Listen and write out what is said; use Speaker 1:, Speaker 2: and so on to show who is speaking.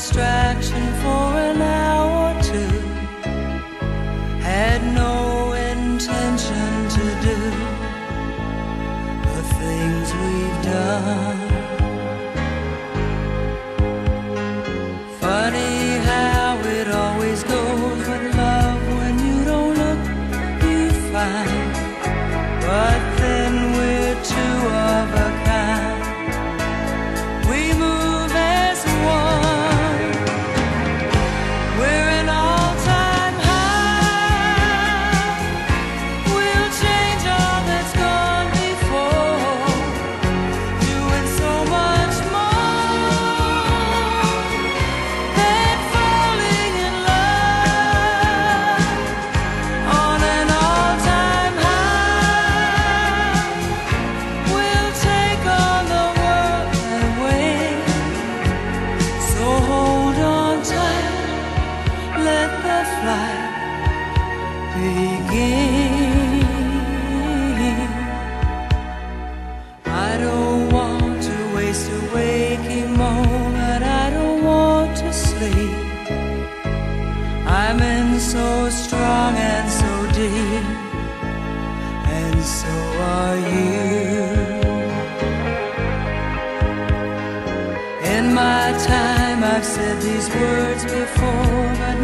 Speaker 1: distraction for an hour or two. Had no intention to do the things we've done. Funny how it always goes with love. When you don't look, you find. But then we're two of a kind. We move as one. We're an all-time high. We'll change all that's gone before, doing so much more than falling in love. On an all-time high, we'll take on the world and win. So hold on tight, let the flight begin. I don't want to waste a waking moment. I don't want to sleep. I'm in so strong and so deep, and so are you. In my time I've said these words before, but